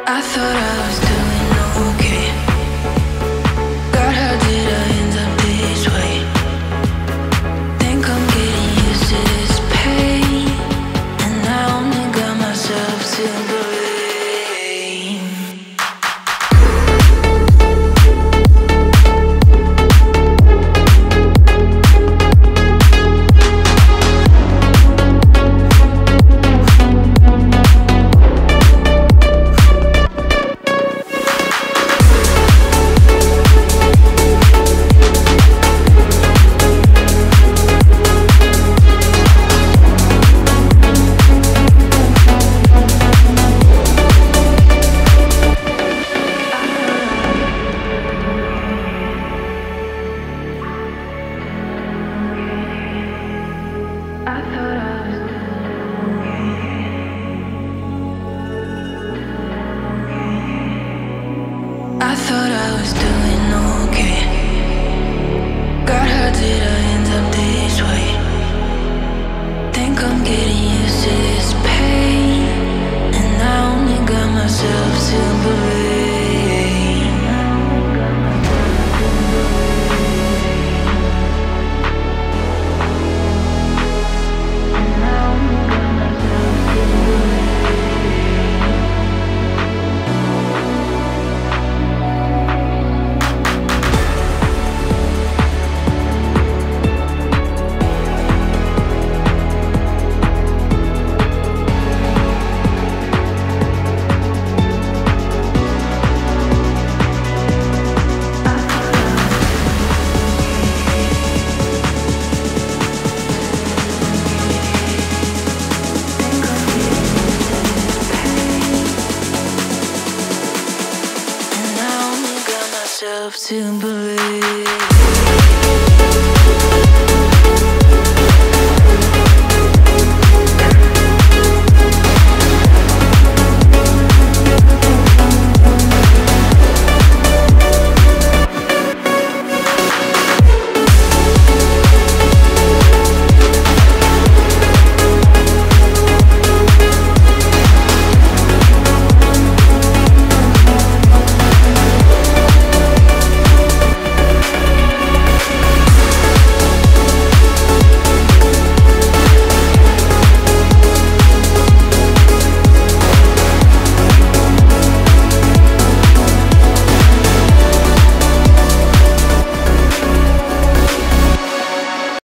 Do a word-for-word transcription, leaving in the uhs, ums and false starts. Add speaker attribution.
Speaker 1: I thought I was doing okay. God, how did I end up this way? Think I'm getting used to this pain, and I only got myself to blame. I thought I was doing okay. God, how did I end up this way? Think I'm getting used to this pain, and I only got myself to blame. To believe